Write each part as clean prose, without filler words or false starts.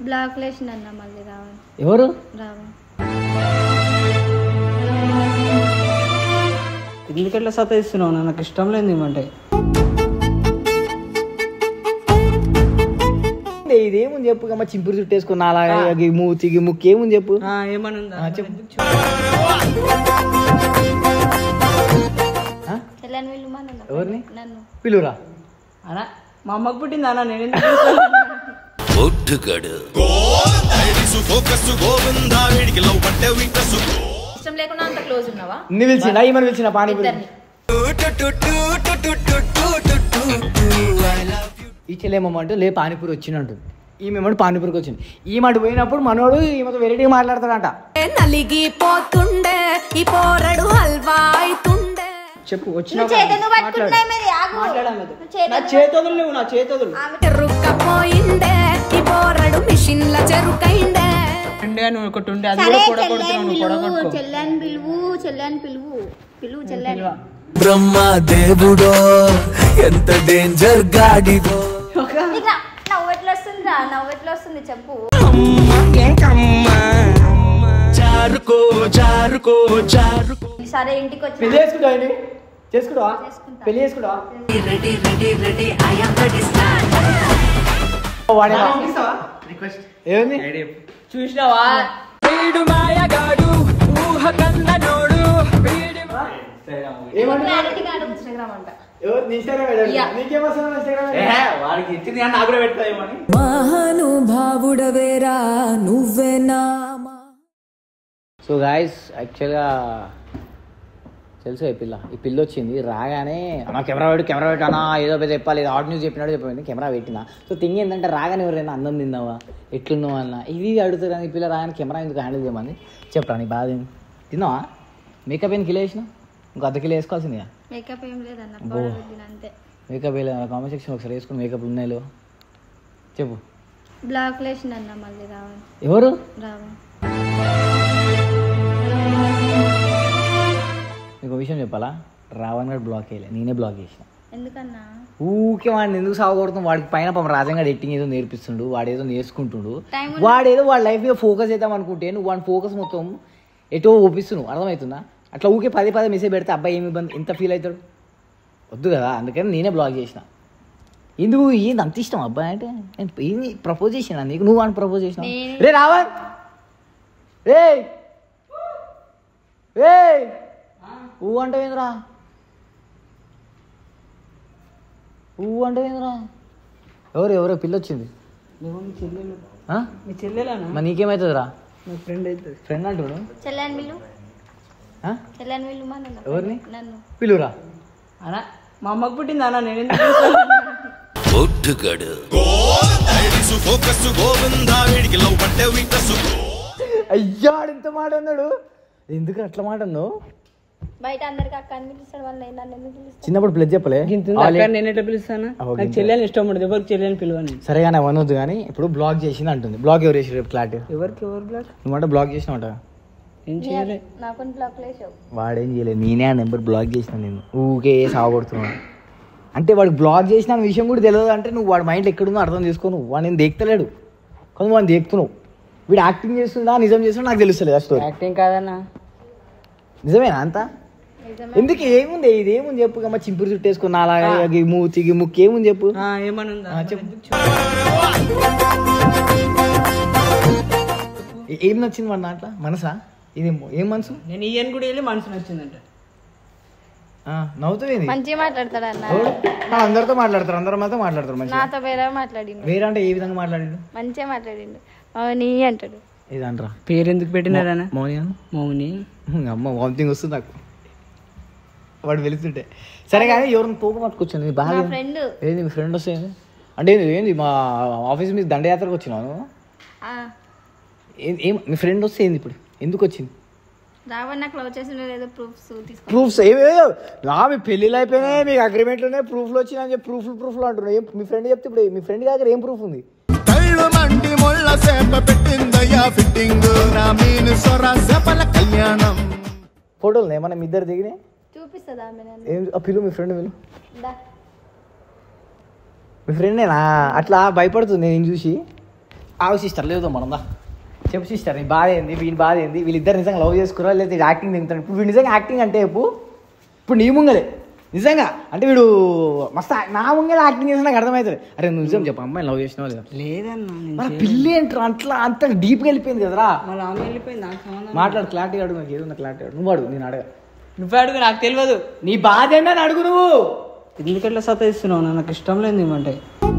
Black లేసినన్న మళ్ళీ రావాలి. ఎవరు రావాలి ఎందుకెట్లా సతాయిస్తున్నావు? నాకు ఇష్టం లేదు ఏమంటే. ఇదేముంది చెప్పు అమ్మ, చింపురు చుట్టేసుకున్నా అలాగే మూతికి ముక్కు ఏముంది చెప్పు. ఏమని చెప్పు. ఎవరిని పిలువురా అన్నా? మా అమ్మకు పుట్టింది అన్న, నేను ఇష్టం లేకుండా అంత క్లోజ్ ఉన్నావా? పిలిచిన ఈమెను పిలిచిన పానీపూరి ఈ చెల్లేమంటే లే పానీపూరి వచ్చినట్టు, ఈమెమంటే పానీపూరికి వచ్చింది. ఈమె పోయినప్పుడు మనోడు ఈమెతో వెరైటీగా మాట్లాడతాడంట. నలిగిపోతుండే ఈ పోరడు హల్వా అయితుండే. చెప్పు వచ్చిన చెరుక్కపోయిండే ఈ పోరడు మిషన్ల చెరుకైండే. బ్రహ్మ దేవుడో ఎంత డేంజర్ గాడిదో. నవ్వెట్లా వస్తుంది చెప్పు. చారుకో చారుకో చారుకో. సరే ఇంటికి వచ్చి పెళ్లి చేసుకుంటావా? పెళ్లి చేసుకుంటావా? ఏముంది చూసినావా? మహానుభావుడవేరా నువ్వేనా. సో గాయస్ యాక్చువల్గా తెలుసు ఈ పిల్ల వచ్చింది రాగానే నా కెమెరా పెట్టి అన్నా ఏదో పెద్ద చెప్పాలి, ఏదో హాట్ న్యూస్ చెప్పినట్టు చెప్పిన కెమెరా పెట్టినా. సో థింగ్ ఏంటంటే రాగానే ఎవరైనా అందం తిందావా ఎట్లున్నావా అన్న ఇది అడుగుతారు. కానీ ఈ పిల్ల రాగానే కెమెరా ఎందుకు హ్యాండిల్ చేయమని చెప్పరా. నీ బాధ తిన్నావా? మేకప్ ఏం కిలో వేసినా? ఇంకో అర్ధ కిలో వేసుకోవాల్సిందిగా. మేకప్ ఏం లేదన్న, మేకప్ వేయలేదు. కామెంట్ సెక్షన్ ఒకసారి వేసుకుని మేకప్ ఉన్నాయో చెప్పు. బ్లాక్ లేసినన్న మళ్ళీ రావాలి. ఎవరు రావాలి నీకు విషయం చెప్పాలా? రావణ్ గారు బ్లాక్ వేయలే, నేనే బ్లాక్ చేసిన. ఎందుకన్నా? ఊకే వాడిని ఎందుకు సాగకూడదు? వాడికి పైన రాజంగా ఎట్టింగ్ ఏదో నేర్పిస్తుండు, వాడేదో నేర్చుకుంటుండు. వాడేదో వాడి లైఫ్ మీద ఫోకస్ చేద్దాం అనుకుంటే నువ్వు వాడి ఫోకస్ మొత్తం ఎటో ఒప్పిస్తున్నావు. అర్థమవుతుందా? అట్లా ఊకే పదే మెసేజ్ పెడితే అబ్బాయి ఏమి ఇబ్బంది, ఎంత ఫీల్ అవుతాడు? వద్దు కదా, అందుకని నేనే బ్లాక్ చేసిన. ఎందుకు ఏంది అంత ఇష్టం అబ్బాయి అంటే? నేను ఏంది ప్రపోజ్ చేసిన నీకు, నువ్వు వాడిని ప్రపోజ్ చేసిన. రే రావణ్, రే ఊ అంటవేంద్రా, ఎవరో పిల్ల వచ్చింది. మీ చెల్లెలా? మరి నీకేమవుతుంది రా? నా ఫ్రెండ్ అవుతుంది. ఫ్రెండ్ అంటుడు. ఎవరిని పిలువురా అన్నా? మా అమ్మకు పుట్టింది అన్న, నేను అయ్యా ఎంత మాట అన్నాడు. ఎందుకు అట్లా మాట అన్నావు? బయట అందరికి అక్క అని పిలుస్తాడు, వాళ్ళు నన్ను ఎందుకు పిలుస్తాడు? చిన్నప్పుడు ప్లస్ చెప్పలే. నేను ఎట్లా పిలుస్తాను? నాకు చెల్లెని ఇష్టం ఉండదు, ఎవరికి చెల్లెని పిలవని. సరేగానే అనొద్దు కానీ ఇప్పుడు బ్లాక్ చేసింది అంటుంది. బ్లాక్ ఎవరు చేసి రేపు క్లారిటీ. ఎవరు బ్లాక్? నువ్వంటే బ్లాక్ చేసినావుట. ఏం చేయలే. నాకు బ్లాక్ లేసావు. వాడేం చేయలేదు, నేనే ఆ నెంబర్ బ్లాక్ చేసిన. నేను ఊకే సాగొడుతున్నాను అంటే వాడికి బ్లాక్ చేసిన విషయం కూడా తెలియదు. అంటే నువ్వు వాడి మైండ్ ఎక్కడుందో అర్థం చేసుకో. నువ్వు వాడు నేను దేక్తలేడు కానీ వాడిని దేక్తున్నావు. వీడు యాక్టింగ్ చేస్తుందా నిజం చేస్తున్నా నాకు తెలుస్తలేదు. ఆ స్టోరీ యాక్టింగ్ కాదన్నా, నిజమేనా అంతా? ఎందుకు ఏముంది ఇదేముంది చెప్పు అమ్మ, చింపురు చుట్టేసుకున్నా అలాగే మూతికి ముక్కు ఏముంది చెప్పు. ఏమని చెప్పు. ఏం నచ్చింది వాడి దాంట్లో? మనసా? ఇది ఏం మనసు? నేను ఈయన కూడా వెళ్ళి మనసు నచ్చిందంట. నవ్వుతుంది. మంచిగా మాట్లాడతాడు అన్న. అందరితో మాట్లాడతారు, అందరి మాతో మాట్లాడతారు. నాతో వేరే మాట్లాడిండు. వేరే అంటే ఏ విధంగా మాట్లాడిండు? మంచిగా మాట్లాడిండు. మౌని అంటాడు. ఇదంటరా పేరు ఎందుకు పెట్టినారన్న? మౌని మౌని. అమ్మ వామిటింగ్ వస్తుంది నాకు వాడు వెళుతుంటే. సరే కానీ ఎవరిని పోక పట్టుకొచ్చాను బాగా. ఏంది మీ ఫ్రెండ్ వస్తే అంటే ఏంది మా ఆఫీస్ మీద దండయాత్రకు వచ్చినాను. ఏం మీ ఫ్రెండ్ వస్తే ఏంది ఇప్పుడు ఎందుకు వచ్చింది? ప్రూఫ్స్ ఏమేదో మీ పెళ్ళిళ్ళు అయిపోయినాయి, మీకు అగ్రిమెంట్లు ఉన్నాయి, ప్రూఫ్లు వచ్చినాయి అని చెప్పి ప్రూఫ్లు అంటున్నాయి. మీ ఫ్రెండ్ చెప్తే ఇప్పుడు మీ ఫ్రెండ్ దగ్గర ఏం ప్రూఫ్ ఉంది? ఫోటోలు ఏమన్నా మీ ఇద్దరు దిగినాయి చూపిస్తుందా? పిలు మీ ఫ్రెండ్ పిలు. మీ ఫ్రెండేనా? అట్లా భయపడుతుంది నేను చూసి. ఆవు సిస్టర్ లేదు మనం దా చెప్పు సిస్టర్ నీ బాధ ఏంది వీని బాధ ఏంది వీళ్ళిద్దరు నిజంగా లవ్ చేసుకురా లేదా యాక్టింగ్ దిగుతాడు ఇప్పుడు వీడు నిజంగా యాక్టింగ్ అంటే ఇప్పుడు నీ ముంగలే నిజంగా అంటే వీడు మస్తు నా ముంగలే యాక్టింగ్ చేసి నాకు అర్థమవుతుంది అరే నువ్వు నిజం చెప్పు అమ్మాయి లవ్ చేసినావు లేదా లేదన్నా మన పిల్లి ఏంట్రా అట్లా అంత డీప్గా వెళ్ళిపోయింది కదరా మళ్ళీ ఆమె వెళ్ళిపోయింది నాకు సంబంధం మాట్లాడు క్లారిటీ అడుగు నాకు ఏదో క్లారిటీ అడుగు నువ్వు అడుగు నేను అడగ నువ్వే అడుగు నాకు తెలియదు నీ బాధ ఏంటని అడుగు నువ్వు ఎందుకట్లా సతాయిస్తున్నావు నాకు ఇష్టం లేదు ఏమంటే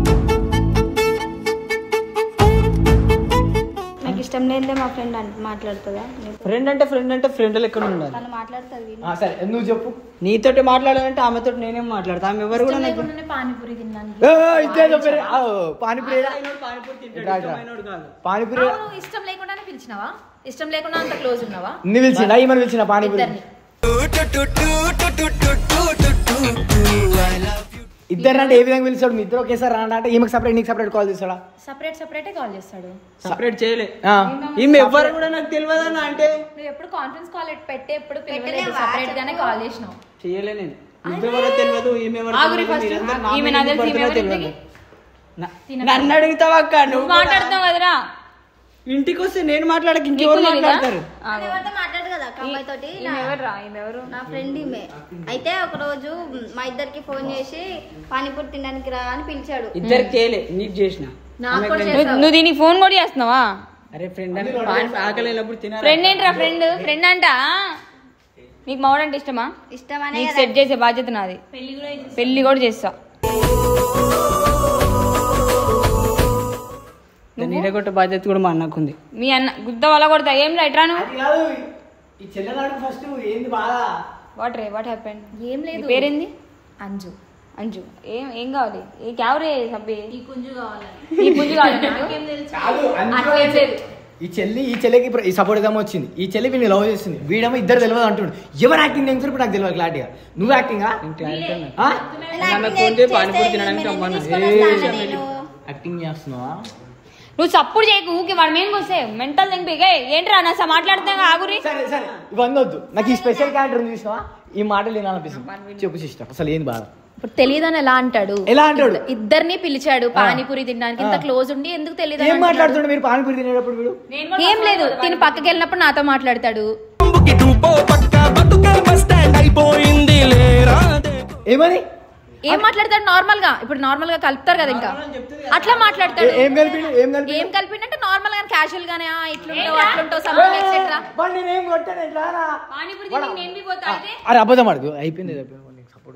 నాకు ఇష్టం లేదే మా ఫ్రెండ్ మాట్లాడుతుందా ఫ్రెండ్ అంటే ఫ్రెండ్ లెక్క ఉండాలి తను మాట్లాడుతుంది సరే నువ్వు చెప్పు నీతోటి మాట్లాడాలంటే ఆమెతో నేనేం మాట్లాడతా ఆమె ఎవరు కూడా నాకు లేకుండానే పానీపూరి తిన్నాను ఇదే చెప్పారు పానీపూరి పానీపూరి తింటాడు, ఇష్టమైనోడు కాదు. పానీపూరి అవును, ఇష్టం లేకుండానే పిలిచినావా ఇష్టం లేకుండా అంత క్లోజ్ ఉన్నావా నీ పిలిచిన ఈమెను పిలిచిన పానీపూరి ఇద్దరిని ఇద్దరు అంటే ఏ విధంగా పిలిచాడు మీ ఇద్దరు ఒకేసారి రాండి అంటే ఈమెకు సపరేట్ నీకు సపరేట్ కాల్ చేస్తాడా సపరేటే కాల్ చేస్తాడు సపరేట్ చేయలే ఈమె ఎవరు కూడా నాకు తెలియదన్న అంటే నువ్వు ఎప్పుడు కాన్ఫరెన్స్ కాల్ పెట్టే ఎప్పుడు పిలవలేదు సపరేట్ గానే కాల్ చేసినావు చేయలే నేను ఎవరో తెలియదు ఈమె ఎవరో ఆగురి తెలియదు, first. మీరందరూ నా ఈమె మీద నాకు తెలిసి ఈమె పడుతున్నా ఎవరు తెలియదు. నన్ను అడుగుతావా అక్క నువ్వు మాట్లాడుతున్నావు కదరా ఇంటికి వస్తే నేను మాట్లాడక ఇంకెవరు మాట్లాడతారు ఎవరితో మాట్లాడు కదా అక్క అమ్మాయి తోటి నా ఫ్రెండ్ ఈమె అయితే ఒక రోజు మా ఇద్దరికి ఫోన్ చేసి పానీపూరి తినడానికి రా అని పిలిచాడు ఇద్దరికి చేయలే నీకు చేసిన నాకు కూడా చేసావు. నువ్వు దీనికి ఫోన్ కూడా చేస్తున్నావా అరే ఫ్రెండ్ అని ఆకలి అయినప్పుడు తినాలి ఫ్రెండ్ ఏంట్రా ఫ్రెండ్ అంట నీకు మౌడంటే ఇష్టమా ఇష్టమనే నీకు సెట్ చేసే బాధ్యత నాది పెళ్లి కూడా చేస్తా నీడగొట్ట బాధ్యత కూడా మా అన్నకుంది మీ అన్న గుద్ద వల్ల కొడతా ఏం రైట్రాను అది కాదు ఈ చెల్లెనాడు ఫస్ట్ ఏంది బాధ వాట్ హ్యాపెండ్ ఏం లేదు పేరేంది అంజు అంజు ఏం కావాలి ఏ క్యావరే సబ్బి ఈ పుంజు కావాలి ఈ పుంజు కావాలి నాకు? కాదు అట్లేం లేదు ఈ చెల్లికి ఇప్పుడు ఈ సపోర్ట్ ఏమో వచ్చింది ఈ చెల్లి వీడిని లవ్ చేస్తుంది వీడేమో ఇద్దరు తెలియదు అంటుండు ఎవరు యాక్టింగ్ నేను ఇప్పుడు నాకు తెలియదు క్లారిటీగా నువ్వు యాక్టింగా ఫోన్ చేసి పానీపూరి తినడానికి రమ్మన్నా యాక్టింగ్ చేస్తున్నావా నువ్వు సప్పుడు చేయకు ఊకి వాడు మేము వస్తే మెంటల్ తెంపి ఏంట్రా నా మాట్లాడుతా ఆగురి సరే సరే ఇవన్నీ వద్దు నాకు ఈ స్పెషల్ క్యారెక్టర్ చూసినావా ఈ మాటలు వినాలనిపిస్తుంది చెప్పు సిస్టర్ అసలు ఏంది బాధ ఇప్పుడు తెలియదని ఎలా అంటాడు ఎలా అంటాడు? ఇద్దరిని పిలిచాడు పానీపూరి తినడానికి ఇంత క్లోజ్ ఉండి ఎందుకు తెలియదు ఏం మాట్లాడుతుండే మీరు పానీపూరి తినేటప్పుడు వీడు ఏం లేదు తిని పక్కకి వెళ్ళినప్పుడు నాతో మాట్లాడతాడు ఏమని ఏం మాట్లాడతాడు నార్మల్ గా ఇప్పుడు నార్మల్ గా కలుపుతారు కదా ఇంకా అట్లా మాట్లాడతాడు ఏం కలిపిండు ఏం కలిపిండంటే నార్మల్ గా క్యాజువల్ గానే ఇట్లుంటావు అట్లుంటావు సంథింగ్ ఎక్సెట్రా వాడు నేనేం కొట్టాను రారా పానీపూరి తిని నేను బి పోతా అయితే అరే అబద్ధం అడుగు అయిపోయింది సపోర్ట్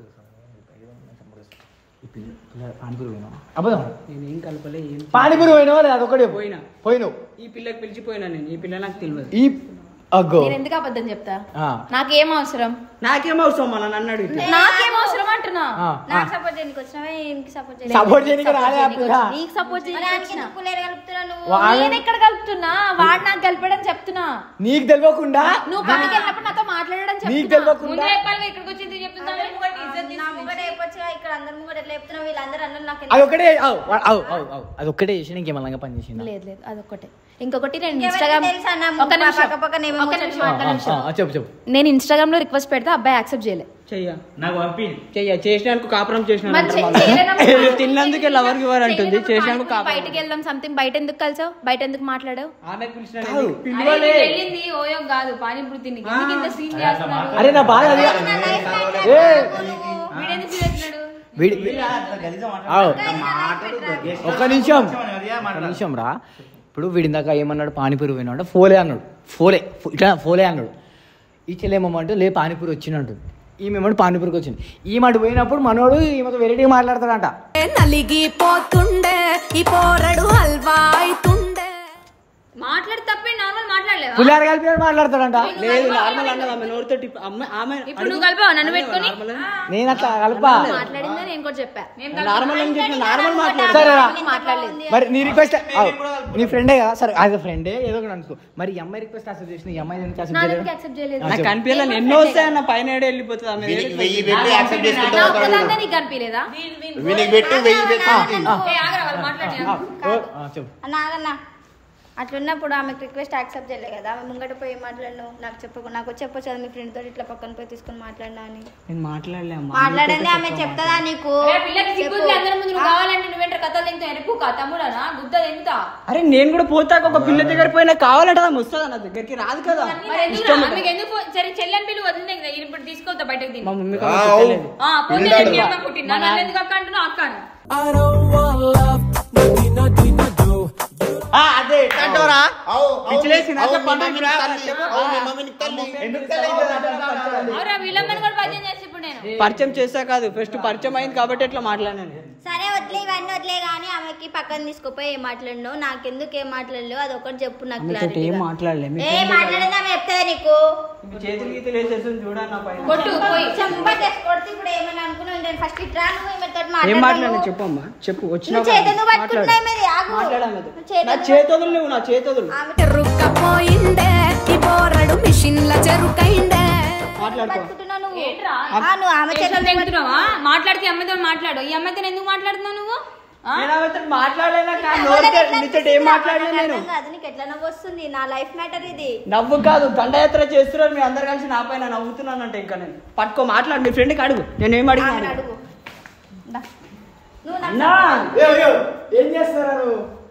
పానీపూరి పోయినా అబద్ధం నేనేం కలపలే ఏం పానీపూరి పోయినావా లేదా అదొకటే పోయినావు ఈ పిల్లకి పిలిచిపోయినా నేను ఈ పిల్ల నాకు తెలియదు ఈ అగ్గో నేను ఎందుకు అబద్ధం చెప్తా ఆ. నాకేం అవసరం నాకేం అవసరం మళ్ళీ నన్ను అడిగితే నాకేం అవసరం అంటున్నా ఆ, నాకు సపోర్ట్ చేయడానికి వచ్చినావా ఈయనకి సపోర్ట్ చేయడానికి సపోర్ట్ చేయడానికి రాలే ఆ పిల్ల. నీకు సపోర్ట్ చేయడానికి పులేరు కలుపుతున్నావు నువ్వు వాడు- నేను ఎక్కడ కలుపుతున్నా వాడు నాకు కలిపడం చెప్తున్నా నీకు తెలియకుండా నువ్వు పక్కకి వెళ్ళినప్పుడు నాతో మాట్లాడడం నీకు చెప్తున్నా తెలియకుండా ముందే చెప్పాలి ఇక్కడికి వచ్చింది చెప్తుందా నా ముంగట అయిపోవచ్చుగా ఇక్కడ అందరి ముంగట ఎట్లా చెప్తున్నావు వీళ్ళందరూ అన్నలు నాకు అదొక్కటే అదొక్కటే చేసి ఇంకేమన్నా పని చేసిందా లేదు లేదు అదొక్కటే ఇంకొకటి నేను ఎవరికి ఇన్స్టాగ్రామ్ తెలుసా అన్న? ఒక నిమిషం పక్క పక్కన ఏమేమో ఒక నిమిషం ఒక్క నిమిషం చెప్పు చెప్పు నేను ఇన్స్టాగ్రామ్ లో రిక్వెస్ట్ పెడితే అబ్బాయి యాక్సెప్ట్ చేయలే చెయ్య నాకు పంపి చేసినందుకు కాపురం చేసిన మరి చేయలేనప్పుడు తిన్నందుకే లవర్కి ఇవ్వరు అంటుంది చేసినందుకు కాపురం బయటకి వెళ్దాం సంథింగ్ బయట ఎందుకు కలిసావు బయట ఎందుకు మాట్లాడావు ఆమె పిలిచిన కాదు. పిలవలే వెళ్ళింది ఓయో కాదు పానీపూరి తిని ఎందుకు ఇంత సీన్ చేస్తున్నారు అరే నా బాధ అది ఏ వీడెందుకు చేస్తున్నాడు ఆవ్. ఒక్క నిమిషం రా ఇప్పుడు వీడిందాక ఏమన్నాడు పానీపూరి పోయినా అంటే ఫోలే అన్నాడు ఇట్లా ఫోలే అన్నాడు ఈ చెల్లేమంటే లే పానీపూరి వచ్చినట్టు ఈమెమంటే పానీపూరికి వచ్చింది ఈ మాట పోయినప్పుడు మనోడు ఈమెతో వెరైటీగా మాట్లాడతాడంట నలిగిపోతుండే ఈ పోరడు హల్వా అయితుండే మాట్లాడి తప్పే నార్మల్ మాట్లాడలేవా పులిహార కలిపి మాట్లాడతాడంట లేదు నార్మల్ అన్నది ఆమె నోరుతో ఆమె ఇప్పుడు నువ్వు కలిపావా నన్ను పెట్టుకొని నేను అట్లా కలపా మాట్లాడిందా నేను కూడా చెప్పా నార్మల్ అని చెప్పిన నార్మల్ మాట్లాడు సరేరా మాట్లాడలేదు మరి నీ రిక్వెస్ట్ నీ ఫ్రెండే కదా సరే యాజ్ అ ఫ్రెండే ఏదో ఒకటి అనుకో మరి ఈ అమ్మాయి రిక్వెస్ట్ అసలు చేసిన ఈ అమ్మాయి ఎందుకు accept చేయలేదు? యాక్సెప్ట్ చేయలేదు నాకు కనిపించాలి ఎన్నో వస్తాయి అన్న పైన ఏడు వెళ్ళిపోతుంది ఆమె నా ఒక్కదాన్నే నీకు కనిపించలేదా ఏ, ఆగరా వాళ్ళు మాట్లాడి చెప్పు నాగన్నా అట్లున్నప్పుడు ఆమెకు రిక్వెస్ట్ యాక్సెప్ట్ చేయలేదు కదా. ఆమె ముంగట పోయి మాట్లాడను, నాకు నాకు చెప్పొచ్చు కదా మీ ఫ్రెండ్ తోటి ఇట్లా పక్కన పోయి తీసుకొని మాట్లాడినా అని. నేను మాట్లాడండి ఆమె చెప్తాదా నీకు? అరే నేను కూడా పోతాక ఒక పిల్ల దగ్గర పోయినా కావాలంటే ఆమె వస్తుందా నా దగ్గరికి? రాదు కదా. సరే చెల్లెని పిల్లి వదిలింది కదా, ఇప్పుడు తీసుకోవద్దా బయటకు దీన్ని? మా మమ్మీ అదే పరిచయం చేస్తా కాదు, ఫస్ట్ పరిచయం అయింది కాబట్టి ఎట్లా మాట్లాడాను. సరే వదిలే, ఇవన్నీ వదిలే కానీ ఆమెకి పక్కన తీసుకుపోయి ఏం మాట్లాడినావు, నాకెందుకు ఏం మాట్లాడలేవు అది ఒకటి చెప్పు నాకు. ఏం మాట్లాడలేదు మాట్లాడేది ఆమె చెప్తాదా నీకు? చేతులు గీతలు వేసేస్తుంది చూడండి నా పైన. ఇప్పుడు ఏమైనా అనుకున్నావు ఫస్ట్ ఇట్లా ఏం మాట్లాడినా చెప్పమ్మా, చెప్పు. వచ్చిన చేతోదులు నువ్వు నా చేతోదులు చెరుక్కపోయిందే ఈ పోరడు మిషన్ల చెరుకైందే. మాట్లాడితే అమ్మాయితో మాట్లాడు. ఈ అమ్మాయితో ఎందుకు మాట్లాడుతున్నావు నువ్వు? ఏం మాట్లాడలేదు నేను. ఎట్లా నవ్వు వస్తుంది? నా లైఫ్ మ్యాటర్ ఇది. నవ్వు కాదు, దండయాత్ర చేస్తున్నారు మీరు అందరు కలిసి నా పైన నవ్వుతున్నానంటే. ఇంకా నేను పట్టుకో మాట్లాడు, మీ ఫ్రెండ్కి అడుగు. నేను ఏం అడిగినా అడుగు. ఏం చేస్తున్నారు?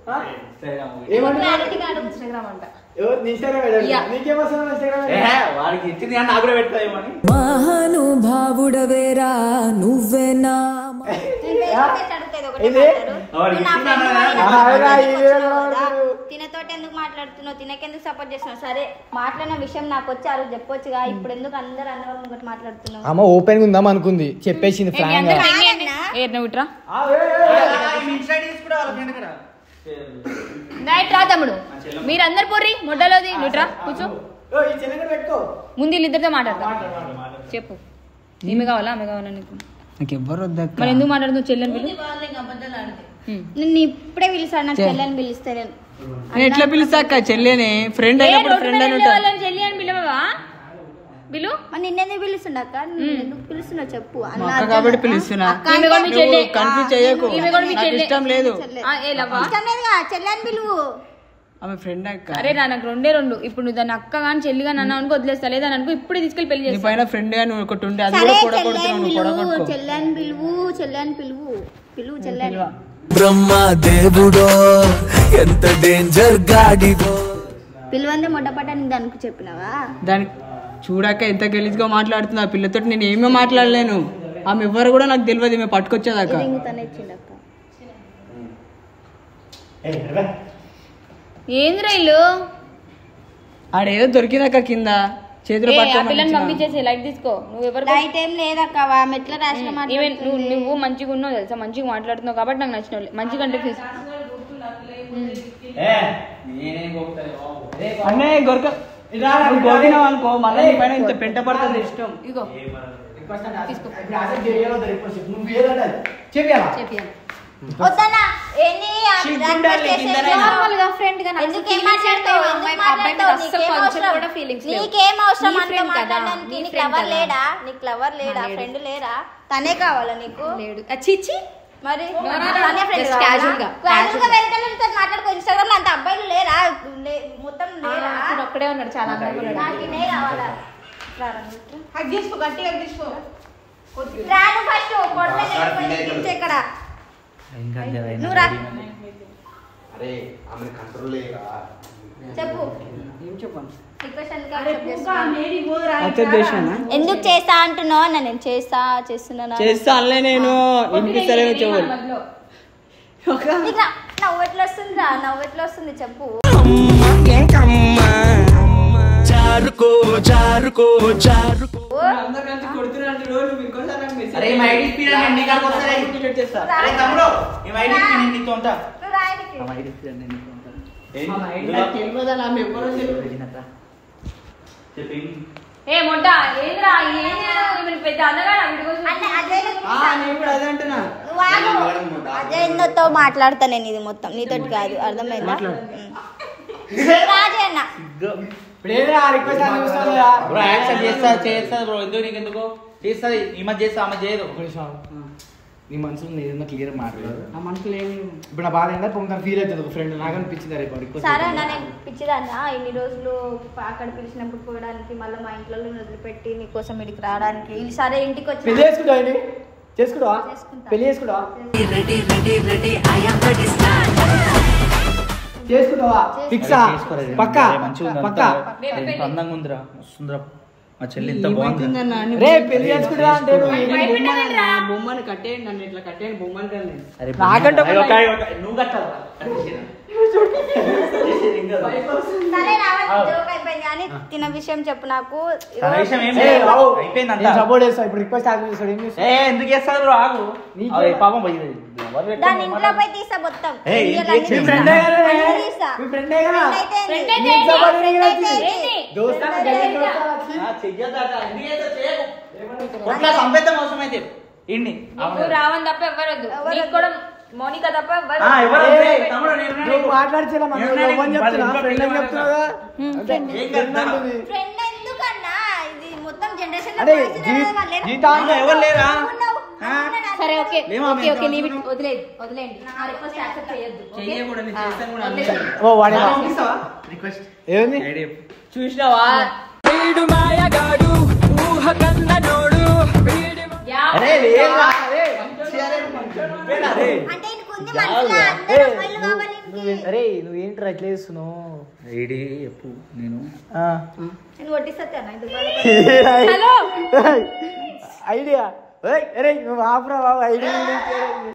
వాడికి ఇచ్చింది కానీ నాకు కూడా పెడతాయేమని. మహానుభావుడవేరా నువ్వేనా తినతోటి ఎందుకు మాట్లాడుతున్నావు? తినకెందుకు సపోర్ట్ చేస్తున్నావు? సరే మాట్లాడిన విషయం నాకు వచ్చి ఆ రోజు చెప్పొచ్చుగా, ఇప్పుడు ఎందుకు అందరు అన్నవాళ్ళు ఒకటి మాట్లాడుతున్నావు? అమ్మ ఓపెన్ ఉందాం అనుకుంది, చెప్పేసింది. రా తమ్ముడు, మీరందరు పోర్రి మొడ్డలోది. నుట్రా కూర్చో, ముందు వీళ్ళిద్దరితో మాట్లాడతా. చెప్పు, ఈమె కావాలా ఆమె కావాలా నీకు? నాకు ఎవ్వరు వద్దా. మరి ఎందుకు మాట్లాడుతున్నావు? చెల్లెని పిలు. నేను ఇప్పుడే పిలుస్తాను, నాకు చెల్లెని పిలిస్తే నేను ఎట్లా పిలుస్తా అక్క? చెల్లెని ఫ్రెండ్ అయినప్పుడు ఫ్రెండ్ అని ఉంటాను. చెల్లి అని పిలవా? పిలు. నిన్నెందుకు పిలుస్తున్నా అక్క? ఎందుకు పిలుస్తున్నావు చెప్పు. కాబట్టి పిలుస్తున్నా, కన్ఫ్యూజ్ చేయకు. ఇష్టం లేదు, చెల్లెని పిలువు. ఆమె ఫ్రెండ్ అక్క. అరే నాకు రెండు ఇప్పుడు నువ్వు దాన్ని అక్క కానీ చెల్లి కానీ అన్న అనుకో వదిలేస్తా, లేదా అనుకో ఇప్పుడే తీసుకెళ్ళి పెళ్లి చేస్తా. పైన ఫ్రెండ్ గా నువ్వు ఒకటి ఉండే, అది కూడా చెల్లెని పిలువు, చెల్లెని పిలువు, పిలువు చెల్లెని. బ్రహ్మ దేవుడో ఎంత డేంజర్ గాడివో. పిలువందే మొట్టపట దానికి చెప్పినావా? దానికి చూడాక ఎంత గలీజ్గా మాట్లాడుతుంది ఆ పిల్లతో. నేను ఏమీ మాట్లాడలేను, ఆమె ఎవ్వరు కూడా నాకు తెలియదు. మేము పట్టుకొచ్చేదాకా ఏంద్రా ఇల్లు ఆడేదో దొరికినాక కింద చేతులు పిల్లని పంపించేసి లైట్ తీసుకో. నువ్వు ఎవరు లైట్ ఏం లేదక్క, మెట్ల రాసిన నువ్వు మంచిగా ఉన్నావు తెలుసా, మంచిగా మాట్లాడుతున్నావు కాబట్టి నాకు నచ్చిన మంచిగా అంటే అన్నీ గొరక గోగినావు అనుకో, మళ్ళీ నీ పైన ఇంత పెంట పడుతుంది. ఇష్టం ఇగో నీకేం అవసరం? నీకు లవర్ లేడా? నీకు లవర్ లేడా? ఫ్రెండ్ లేడా? తనే కావాలా నీకు? చిచ్చి మరి మాట్లాడుకో. ఇన్స్టాగ్రామ్ లో అంత అబ్బాయిలు లేరా? మొత్తం లేరా? ఒక్కడే ఉన్నాడు, చాలా నాకే కావాలా? తీసుకో, గట్టిగా తీసుకో. రాను ఫస్ట్ ఇక్కడ నువ్వు రా. చెప్పు, ఎందుకు చేస్తా అంటున్నావు? నేను చేస్తున్నా అనలే. నేను వినిపిస్తలేను చెవులు. నవ్వు ఎట్లా వస్తుందిరా? నవ్వు ఎట్లా వస్తుంది చెప్పు. జారుకో జారుకో జారుకో. ఏ మొట్ట ఏంద్రా పెద్ద అజయ్తో మాట్లాడతా నేను. ఇది మొత్తం నీతోటి కాదు, అర్థమైందా? రాజన్న చేస్తా బ్రో, ఎందుకు నీకు ఎందుకు చేస్తుంది? ఈ మధ్య చేస్తా, ఆమె చేయదు. నీ మనసులో ఏదైనా క్లియర్ మాట్లాడు. ఆ మనసులో ఏమి ఇప్పుడు నా బాధ ఏంటంటే పొంగ ఫీల్ అవుతుంది ఒక ఫ్రెండ్ నాకు అనిపించింది రేపు సరే అన్న నేను పిచ్చిదాన్నా ఇన్ని రోజులు అక్కడ పిలిచినప్పుడు పోవడానికి మళ్ళీ మా ఇంట్లో వదిలిపెట్టి నీకోసం ఇడికి రావడానికి సరే ఇంటికి వచ్చి పెళ్లి చేసుకుంటావా చేసుకుంటావా పెళ్లి చేసుకుంటావా చేసుకుంటావా ఫిక్సా పక్కా పక్కా అందంగా ఉందిరా వస్తుందిరా మా చెల్లి ఇంత బాగుంది ఏమైతుందన్నా? నీ రే పెళ్లి చేసుకుంటా అంటే బొమ్మను కట్టేయండి నన్ను ఇట్లా కట్టేయండి బొమ్మను కానీ అరే నాకంటే నువ్వు కట్టాలా సరే రావాలి జోక్ అయిపోయింది కానీ తిన విషయం చెప్పు నాకు తన విషయం ఏం లేదు అయిపోయింది అంతా సపోర్ట్ చేస్తా ఇప్పుడు రిక్వెస్ట్ ఆగిస్తాడు ఏం చేస్తాడు ఎందుకు చేస్తారు ఆగు పాపం పోయింది దాని ఇంట్లో పోయి తీసా మొత్తం మీ ఫ్రెండే కదా మీ ఫ్రెండే కదా దోస్తానా గల్లీ దోస్తానా సంపేతం అవసరం అయితే ఇండి నువ్వు రావని తప్ప ఎవరు వద్దు నీకు కూడా మౌనిక తప్ప ఎవరు తమ్ముడు నేను మాట్లాడిచేలా మనం ఎవరు చెప్తున్నా ఫ్రెండ్ అని చెప్తున్నావుగా ఫ్రెండ్ ఎందుకన్నా ఇది మొత్తం జనరేషన్ అదే జీవితాంతం ఎవరు లేరా సరే okay okay okay leave it వదిలేండి నా రిక్వెస్ట్ యాక్సెప్ట్ చేయొద్దు చెయ్యకూడదు నేను చేస్తాను కూడా ఓ వాడే రిక్వెస్ట్ ఏముంది చూసినావా అరే లేదురా అంటే ఇంకుంది మనసులో అందరూ అమ్మాయిలు కావాలి అరే నువ్వేంట్రా ఎట్లా చేస్తున్నావు ఏడి చెప్పు నేను నేను కొట్టిస్తా ఐడియా అరే నువ్వు ఆపురా బాబు ఐడియా